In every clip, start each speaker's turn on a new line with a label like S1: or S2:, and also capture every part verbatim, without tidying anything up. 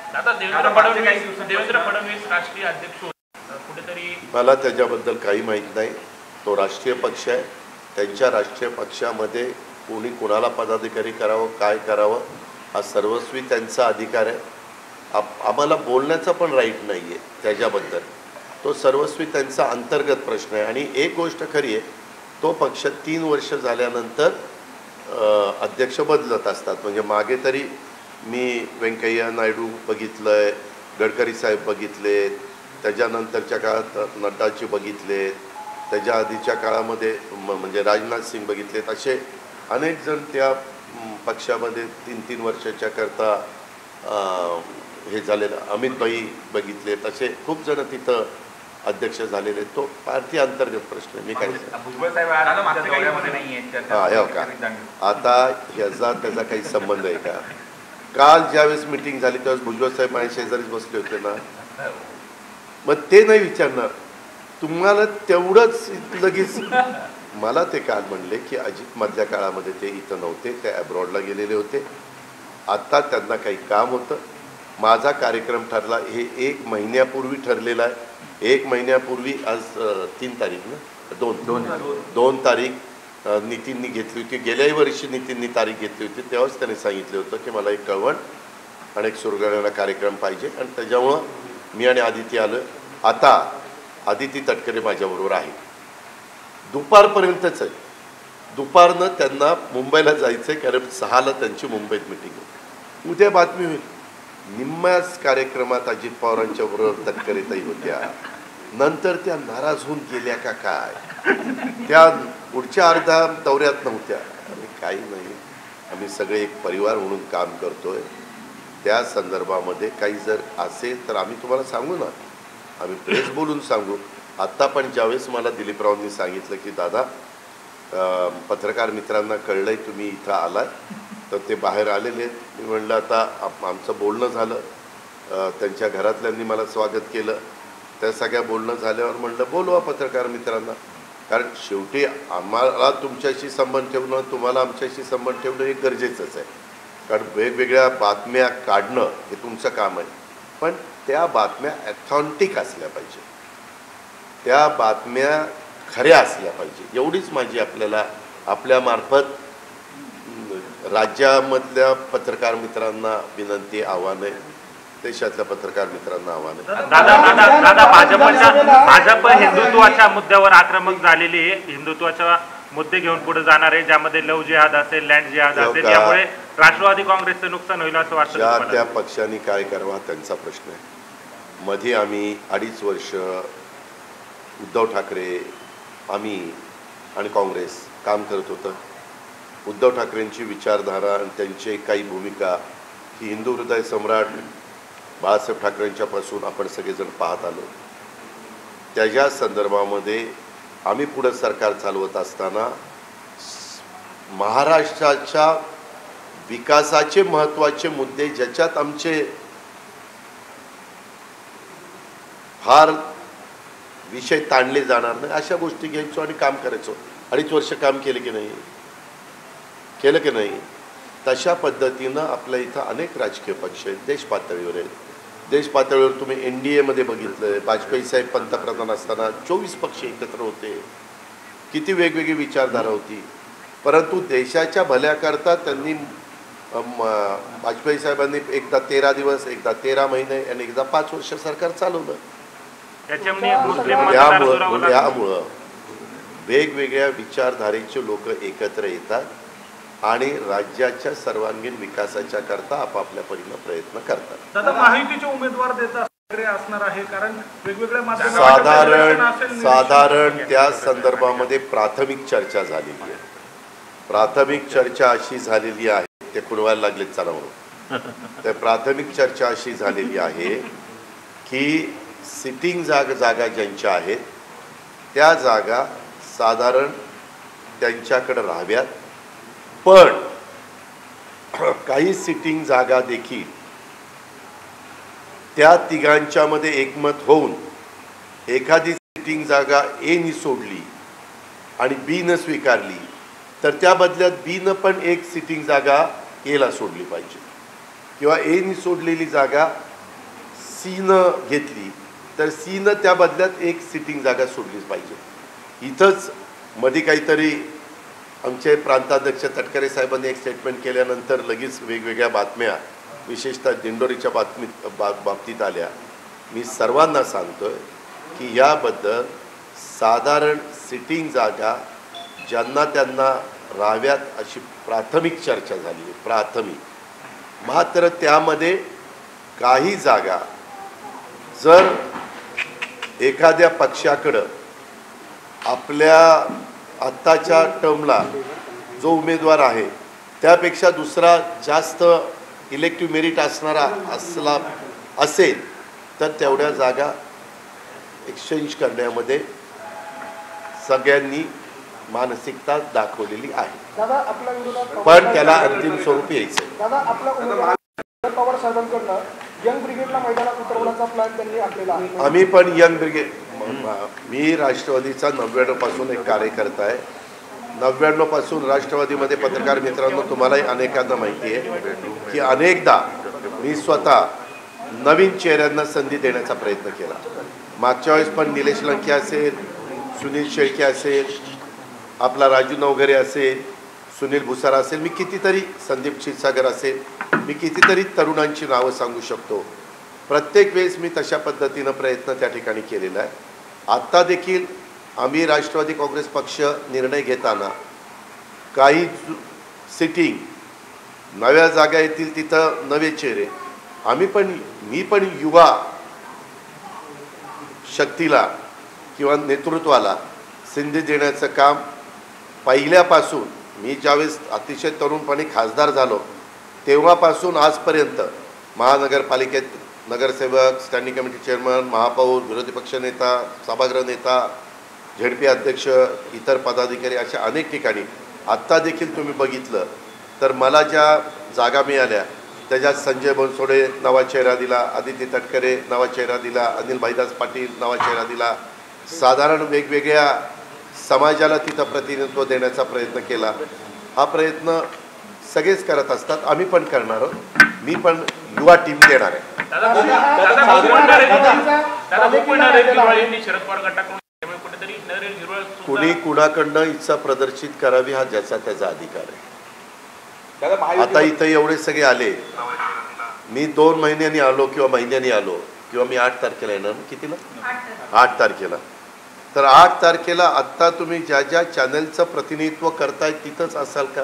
S1: आता देवेंद्र फडणवीस देवेंद्र फडणवीस राष्ट्रीय अध्यक्ष कुठेतरी
S2: मला त्याच्याबद्दल काही माहीत नाही. तो राष्ट्रीय पक्ष आहे. त्यांच्या राष्ट्रीय पक्षामध्ये कोणी कोणाला पदाधिकारी करावं काय करावं हा सर्वस्वी त्यांचा अधिकार आहे. आप आम्हाला बोलण्याचा पण राईट नाही आहे त्याच्याबद्दल. तो सर्वस्वी त्यांचा अंतर्गत प्रश्न आहे. आणि एक गोष्ट खरी आहे, तो पक्ष तीन वर्ष झाल्यानंतर अध्यक्ष बदलत असतात. म्हणजे मागे तरी मी व्यंकय्या नायडू बघितलं आहे, गडकरी साहेब बघितले, त्याच्यानंतरच्या काळात नड्डाजी बघितले, त्याच्या आधीच्या काळामध्ये म्हणजे राजनाथ सिंग बघितलेत. असे अनेक जण त्या पक्षामध्ये तीन तीन वर्षाच्या करता हे झालेलं. अमित भाई बघितले, तसे खूप जण तिथं अध्यक्ष झालेले. तो पार्टी अंतर्गत प्रश्न आहे. मी काय हा का आता ह्याचा त्याचा काही संबंध आहे का? काल ज्यावेळेस मिटिंग झाली त्यावेळेस भुजबळ साहेब माझ्या शेजारीच बसले होते ना. मग ते नाही विचारणार तुम्हाला तेवढंच लगेच. मला ते काल म्हणले की अजित मधल्या काळामध्ये ते इथं नव्हते, ते अब्रॉडला गेलेले होते. आत्ता त्यांना काही काम होतं. माझा कार्यक्रम ठरला हे एक महिन्यापूर्वी ठरलेला आहे. एक महिन्यापूर्वी आज तीन तारीख ना दोन दोन दोन तारीख नितीननी घेतली होती. गेल्याही वर्षी नितीननी तारीख घेतली होती. तेव्हाच त्याने सांगितलं होतं की मला एक कळवण आणि एक सुरगाळ्याला कार्यक्रम पाहिजे. आणि त्याच्यामुळं मी आणि आदिती आलं. आता आदिती तटकरे माझ्याबरोबर आहे. दुपारपर्यंतच आहे. दुपारनं त्यांना मुंबईला जायचं आहे कारण सहाला त्यांची मुंबईत मिटिंग होती. उद्या बातमी होईल. निम्म्याच कार्यक्रमात अजित पवारांच्या बरोबर तटकरेताई होत्या. नंतर त्या नाराज होऊन गेल्या का काय? त्या पुढच्या अर्ध्या दौऱ्यात नव्हत्या. आणि काही नाही, आम्ही सगळे एक परिवार म्हणून काम करतोय. त्या संदर्भामध्ये काही जर असेल तर आम्ही तुम्हाला सांगू ना, आम्ही प्रेस बोलून सांगू. आत्ता पण ज्यावेळेस मला दिलीपरावांनी सांगितलं की दादा पत्रकार मित्रांना कळलंय तुम्ही इथं आलाय, तर ते बाहेर आलेले आहेत. मी म्हणलं आता आमचं बोलणं झालं, त्यांच्या घरातल्यांनी मला स्वागत केलं. त्या सगळ्या बोलणं झाल्यावर म्हणलं बोलवा पत्रकार मित्रांना. कारण शेवटी आम्हाला तुमच्याशी संबंध ठेवणं, तुम्हाला आमच्याशी संबंध ठेवणं हे गरजेचंच आहे. कारण वेगवेगळ्या बातम्या काढणं हे तुमचं काम आहे. पण त्या बातम्या ॲथॉन्टिक असल्या पाहिजे, त्या बातम्या खऱ्या असल्या पाहिजे. एवढीच माझी आपल्याला आपल्यामार्फत राज्यामधल्या पत्रकार मित्रांना विनंती, आव्हान आहे. देशातल्या पत्रकार मित्रांना आव्हान आहे.
S1: दादा दादा दादा भाजपच्या भाजप हिंदुत्वाच्या मुद्द्यावर आक्रमक झालेली आहे. हिंदुत्वाच्या मुद्दे घेऊन पुढे जाणार आहे, ज्यामध्ये लव जिहाद असेल, लँड जिहाद असेल. त्यामुळे राष्ट्रवादी काँग्रेसचं नुकसान होईल असं वाटतं.
S2: ज्या त्या पक्षांनी काय करावा त्यांचा प्रश्न आहे. मध्ये आम्ही अडीच वर्ष उद्धव ठाकरे, आम्ही आणि काँग्रेस काम करत होतं. उद्धव ठाकरेंची विचारधारा आणि त्यांची काही भूमिका ही हिंदू हृदय सम्राट बाळासाहेब ठाकरेंच्यापासून आपण सगळेजण पाहत आलो. त्याच्या संदर्भामध्ये आम्ही पुढं सरकार चालवत असताना महाराष्ट्राच्या विकासाचे महत्त्वाचे मुद्दे ज्याच्यात आमचे फार विषय ताणले जाणार नाही अशा गोष्टी घ्यायचो आणि काम करायचो. अडीच वर्ष काम केलं की नाही केलं की नाही तशा पद्धतीनं आपल्या इथं अनेक राजकीय पक्ष आहेत, देश पातळीवर आहेत. देश पातळीवर तुम्ही एन डी एमध्ये बघितलं आहे, वाजपेयी साहेब पंतप्रधान असताना चोवीस पक्ष एकत्र होते. किती वेगवेगळी विचारधारा होती. परंतु देशाच्या भल्याकरता त्यांनी वाजपेयी साहेबांनी एकदा तेरा दिवस, एकदा तेरा महिने आणि एकदा पाच वर्ष सरकार चालवलं. त्यामुळं यामुळं वेगवेगळ्या विचारधारेचे लोक एकत्र येतात आणि राज्याच्या सर्वांगीण विकासाच्या करता आपापल्या परीने प्रयत्न करतात.
S3: दादा माहितीचे उमेदवार देता असणार आहे कारण वेगवेगळ्या
S2: साधारण साधारण त्या संदर्भामध्ये प्राथमिक चर्चा झालेली आहे. प्राथमिक चर्चा अशी झालेली आहे, ते खुणवायला लागलेत चला म्हणून. तर प्राथमिक चर्चा अशी झालेली आहे की सिटिंग जागा जागा ज्यांच्या आहेत त्या जागा साधारण त्यांच्याकडे राहाव्यात. पण काही सिटिंग जागा देखील त्या तिघांच्यामध्ये एकमत होऊन एखादी सिटिंग जागा एनी सोडली आणि बीनं स्वीकारली तर त्या बदल्यात बीनं पण एक सिटिंग जागा एला सोडली पाहिजे, किंवा एनी सोडलेली जागा सीनं घेतली तर सीनं त्या बदल्यात एक सिटिंग जागा सोडलीच पाहिजे. इथंच मध्ये काहीतरी आमचे प्रांताध्यक्ष तटकरे साहेबांनी एक स्टेटमेंट केल्यानंतर लगेच वेगवेगळ्या बातम्या विशेषतः दिंडोरीच्या बातमीत बा बाबतीत आल्या. मी सर्वांना सांगतोय की याबद्दल साधारण सिटिंग जागा ज्यांना त्यांना राहाव्यात अशी प्राथमिक चर्चा झाली, प्राथमिक. मात्र त्यामध्ये काही जागा जर एखाद्या पक्षाकडं आपल्या आत्ताच्या टर्मला जो उमेदवार आहे त्यापेक्षा दुसरा जास्त इलेक्टिव्ह मेरिट असणारा असला असेल तर तेवढ्या जागा एक्सचेंज करण्यामध्ये सगळ्यांनी मानसिकता दाखवलेली आहे.
S4: दादा आपल्या विरोधात
S2: पण त्याला अंतिम स्वरूप यायचं.
S4: दादा आपल्या उमेदवार पवार साहेबांकडनं यंग ब्रिगेडला मैदानात उतरवण्याचा प्लॅन त्यांनी आखलेला आहे.
S2: आम्ही पण यंग ब्रिगेड, मी राष्ट्रवादीचा नव्याण्णव पासून एक कार्यकर्ता आहे. नव्याण्णव पासून राष्ट्रवादीमध्ये पत्रकार मित्रांनो तुम्हालाही अनेकांना माहिती आहे की अनेकदा मी स्वतः नवीन चेहऱ्यांना संधी देण्याचा प्रयत्न केला. मागच्या वेळेस पण निलेश लंके असेल, सुनील शेळके असेल, आपला राजू नवघरे असेल, सुनील भुसारा असेल, मी कितीतरी संदीप क्षीरसागर असेल, मी कितीतरी तरुणांची नावं सांगू शकतो. प्रत्येक वेळेस मी तशा पद्धतीनं प्रयत्न त्या ठिकाणी केलेला आहे. आत्ता देखील आम्ही राष्ट्रवादी काँग्रेस पक्ष निर्णय घेताना काही सिटिंग नव्या जागा येतील तिथं नवे चेहरे, आम्ही पण मी पण युवा शक्तीला किंवा नेतृत्वाला संधी देण्याचं काम पहिल्यापासून, मी ज्यावेळेस अतिशय तरुणपणे खासदार झालो तेव्हापासून आजपर्यंत महानगरपालिकेत नगरसेवक, स्टँडिंग कमिटी चेअरमन, महापौर, विरोधी पक्षनेता, सभागृह नेता, झेडपी अध्यक्ष, इतर पदाधिकारी अशा अनेक ठिकाणी आत्ता देखील तुम्ही बघितलं तर मला ज्या जागा मिळाल्या त्याच्यात संजय बनसोडे नवा चेहरा दिला, आदित्य तटकरे नवा चेहरा दिला, अनिल भाईदास पाटील नवा चेहरा दिला. साधारण वेगवेगळ्या समाजाला तिथं प्रतिनिधित्व देण्याचा प्रयत्न केला. हा प्रयत्न सगळेच करत असतात, आम्ही पण करणार आहोत. मी पण युवा टीम देणार आहे. कुणी कुणाकडनं इच्छा प्रदर्शित करावी हा ज्याचा त्याचा अधिकार आहे. आता इथं एवढे सगळे आले, मी दोन महिन्यांनी आलो किंवा महिन्यांनी आलो किंवा मी आठ तारखेला येणार, कितीला आठ तारखेला, तर आठ तारखेला आत्ता तुम्ही ज्या ज्या चॅनलचं प्रतिनिधित्व करताय तिथंच असाल का?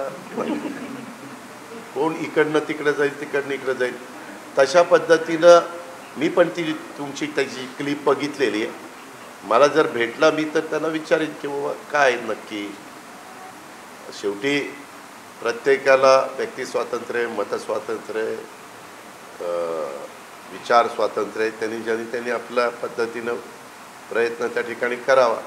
S2: कोण इकडनं तिकडं जाईल, तिकडनं इकडं जाईल, तशा पद्धतीनं मी पण ती तुमची त्याची क्लिप बघितलेली आहे. मला जर भेटला मी तर त्यांना विचारेन की बाबा काय नक्की. शेवटी प्रत्येकाला व्यक्ती स्वातंत्र्य, मतस्वातंत्र्य, विचार स्वातंत्र्य, त्यांनी ज्यांनी त्यांनी आपल्या पद्धतीनं प्रयत्न त्या ठिकाणी करावा.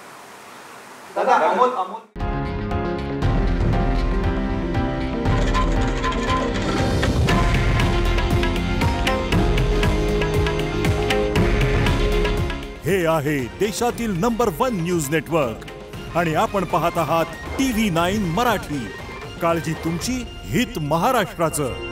S5: हे आहे देशातील नंबर वन न्यूज नेटवर्क आणि आपण पाहत आहात टी व्ही नाईन मराठी. काळजी तुमची, हित महाराष्ट्राचं.